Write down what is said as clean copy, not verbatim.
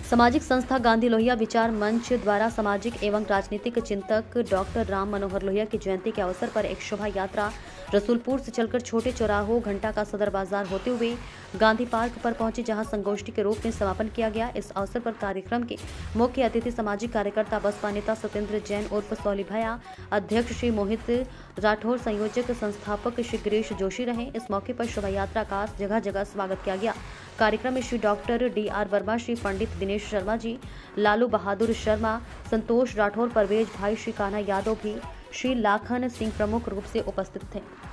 सामाजिक संस्था गांधी लोहिया विचार मंच द्वारा सामाजिक एवं राजनीतिक चिंतक डॉक्टर राम मनोहर लोहिया की जयंती के अवसर पर एक शोभा यात्रा रसूलपुर से चलकर छोटे चौराहों घंटा का सदर बाजार होते हुए गांधी पार्क पर पहुंची, जहां संगोष्ठी के रूप में समापन किया गया। इस अवसर पर कार्यक्रम के मुख्य अतिथि सामाजिक कार्यकर्ता बसपा नेता सत्येंद्र जैन उर्फ सौली भैया, अध्यक्ष श्री मोहित राठौर, संयोजक संस्थापक श्री गिरीश जोशी रहे। इस मौके पर शोभा यात्रा का जगह जगह स्वागत किया गया। कार्यक्रम में श्री डॉक्टर DR वर्मा, श्री पंडित दिनेश शर्मा जी, लालू बहादुर शर्मा, संतोष राठौर, परवेज भाई, श्री कान्हा यादव भी, श्री लाखन सिंह प्रमुख रूप से उपस्थित थे।